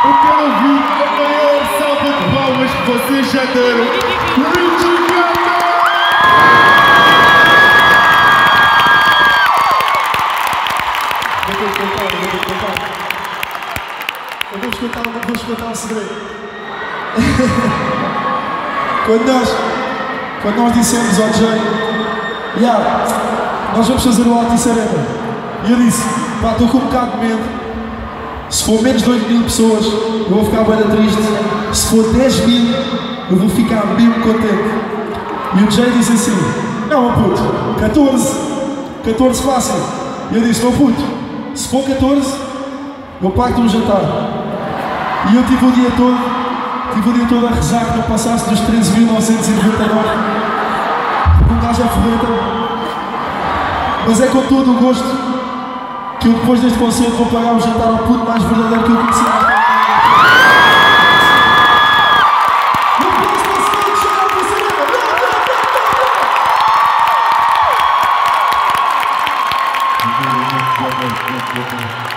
Eu quero ouvir a maior salva de palmas que vocês já deram. Richie Gata! Eu vou-vos contar um segredo. Quando nós dissemos ao Jay, nós vamos fazer o Altice Arena, e eu disse, pá, estou com um bocado de medo. Se for menos de 8.000 pessoas, eu vou ficar bem triste. Se for 10.000, eu vou ficar mesmo contente. E o Jay disse assim, não, puto, 14 fácil. E eu disse, não, puto, se for 14, eu pago-te um jantar. E eu tive o dia todo a rezar que não passasse dos 13.999. Porque um gajo é ferreta. Mas é com todo o gosto que eu depois deste concerto vou pagar um jantar ao puto mais verdadeiro que eu conheci. Thank you.